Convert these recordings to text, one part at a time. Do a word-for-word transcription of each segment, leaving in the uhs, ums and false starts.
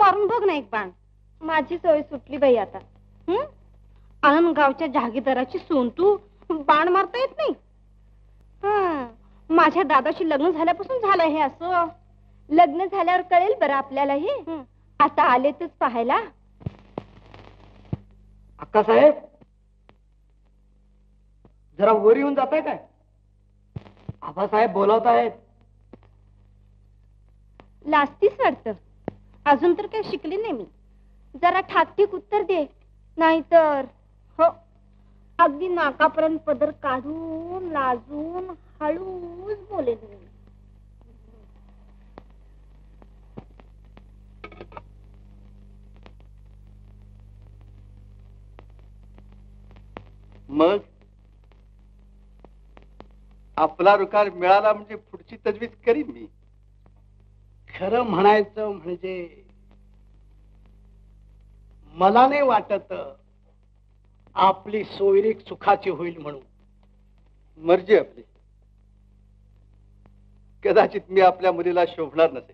मारून बघ ना एक बाण. माझी सोय सुटली बाई आता. हं? आनंदगावच्या जहागीरदाराची सून तू, बाण मारता येत नाही? हं, माझ्या दादाशी लग्न झाल्यापासून झालं हे असं. लग्न झाल्यावर कळेल बरं आपल्याला हे. आता आलेतच पाहायला. अक्का साहेब, जरा वर येऊन जाताय काय? आबासाहेब बोलावतायत. लाजतीस वाटतं. अजून तर काही शिकली नाही मी. जरा ठाकठीक उत्तर दे, नाहीतर हो, अगदी नाकापर्यंत पदर काढून लाजून हळूच बोलेन मी. मग आपला रुकार मिळाला म्हणजे पुढची तजवीज करीन मी. खरं म्हणायचं म्हणजे मला नाही वाटत आपली सोयरीक सुखाची होईल म्हणून. मर्जी आपली. कदाचित मी आपल्या मुलीला शोभणार नसेल.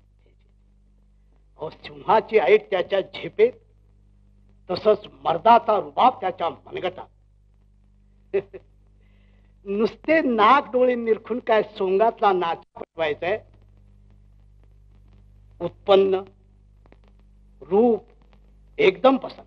अहो, सिंहाची ऐट त्याच्या झेपेत, तसंच मर्दाचा रुबाब त्याच्या मनगटात. नुसते नाक डोळे निरखून काय सोंगातला नाच पटवायचंय? उत्पन्न, रूप एकदम पसंत.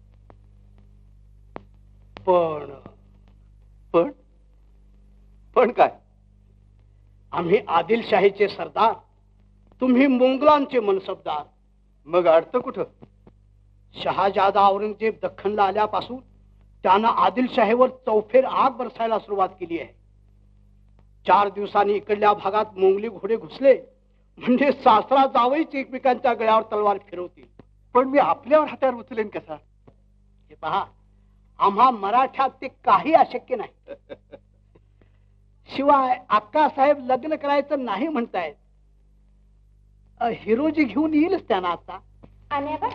पण पण पण काय? आम्ही आदिलशाहीचे सरदार, तुम्ही मोंगलांचे मनसबदार. मग अडतं कुठं? शहाजादा औरंगजेब दख्खनला आल्यापासून त्यानं आदिलशाहीवर चौफेर आग बरसायला सुरुवात केली आहे. चार दिवसांनी इकडल्या भागात मोंगली घोडे घुसले म्हणजे सासरा जावईच एकमेकांच्या गळ्यावर तलवार फिरवतील. पण मी आपल्यावर हातावर उचलेन कसा? हे पहा, आम्हा मराठ्यात ते काही अशक्य नाही. शिवाय अक्कासाहेब लग्न करायचं नाही म्हणतायत. हिरोजी घेऊन येईलच त्यांना आता. आणि बा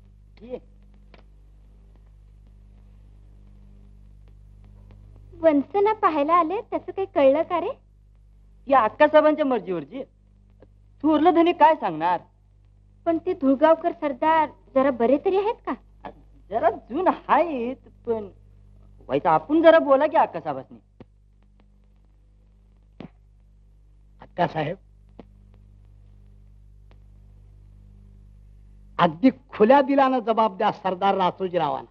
वंसना पाहायला आले, त्याचं काही कळलं का रे? या अक्कासाहेबांच्या मर्जीवरची. थोरलं धनी काय सांगणार? पण ते धुळगावकर सरदार जरा बरे तरी आहेत का? जरा जून आहेत, पण व्हायचं आपण जरा बोला की अक्कासाहेबांनी. अक्कासाहेब, अगदी खुल्या दिलानं जबाब द्या सरदार रासोजीरावांना.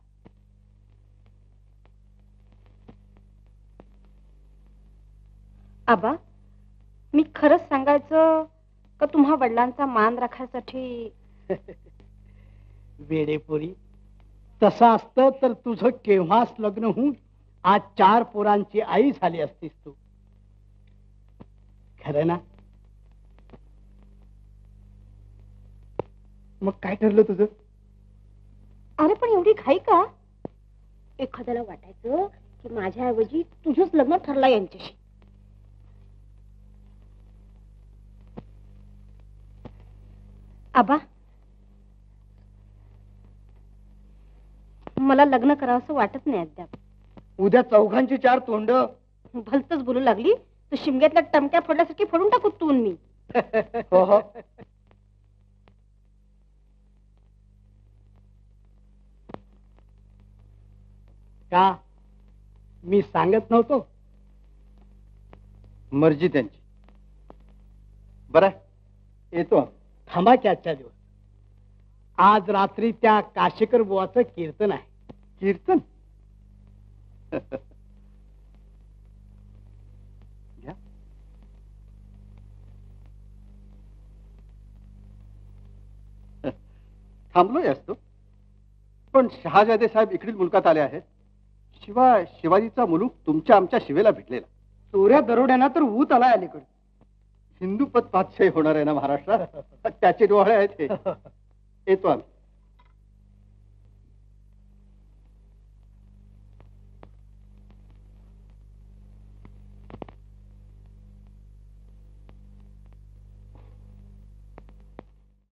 आबा, मी खरंच सांगायचं का तुम्हा वडिलांचा मान राखायसाठी? वेडेपुरी, तसं असतं तर तुझं केव्हाच लग्न होऊन आज चार पोरांची आई झाली असतीस तू. खरं ना? मग काय ठरलं तुझं? अरे पण एवढी घाई का? एखाद्याला वाटायचं की माझ्याऐवजी तुझंच लग्न ठरलं यांच्याशी. आबा, मला लग्न करावंसं वाटत नाही अद्याप. उद्या चौघांची चार तोंड. भलतच बोलू लागली तर शिमग्यातल्या टमक्या फोडल्यासारखी फोडून टाकू तू मी. हो हो. का मी सांगत नव्हतो? मर्जी त्यांची. बरं, येतो. थांबा की आजच्या दिवस. आज रात्री त्या काशीकर बुवाचं कीर्तन आहे. कीर्तन? थांबलोय असतो, पण शहाजादे साहेब इकडील मुलकात आले आहेत. शिवाय शिवाजीचा मुलूक तुमच्या आमच्या शिवेला भेटलेला. चोऱ्या दरोड्यांना तर ऊत आलाय अलीकडे. हिंदूपत पातशाही होणार आहे ना महाराष्ट्रात. त्याचे डोळे आहेत हे. येतो आम्ही.